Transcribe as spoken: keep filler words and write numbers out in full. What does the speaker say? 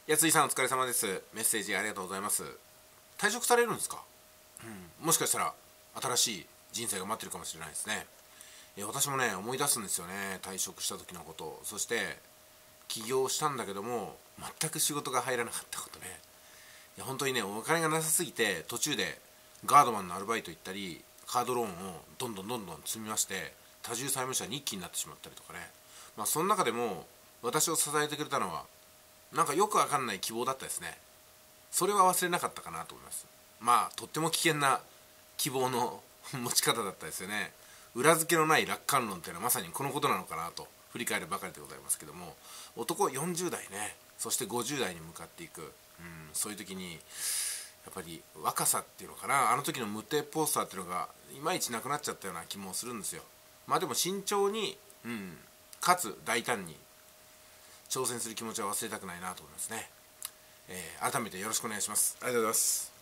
やついさんお疲れ様です。メッセージありがとうございます。退職されるんですか？うん、もしかしたら新しい人生が待ってるかもしれないですね。いや私もね思い出すんですよね、退職した時のこと。そして起業したんだけども全く仕事が入らなかったことね。いや本当にねお金がなさすぎて途中でガードマンのアルバイト行ったりカードローンをどんどんどんどん積みまして多重債務者に一気になってしまったりとかね。まあその中でも私を支えてくれたのはなんかよくわかんない希望だったですね。それは忘れなかったかなと思います。まあとっても危険な希望の持ち方だったですよね。裏付けのない楽観論っていうのはまさにこのことなのかなと振り返るばかりでございますけども、男よんじゅう代ね、そしてごじゅう代に向かっていく、うん、そういう時にやっぱり若さっていうのかな、あの時の無敵ポスターっていうのがいまいちなくなっちゃったような気もするんですよ。まあでも慎重に、うん、かつ大胆に挑戦する気持ちは忘れたくないなと思いますね。えー改めてよろしくお願いします。ありがとうございます。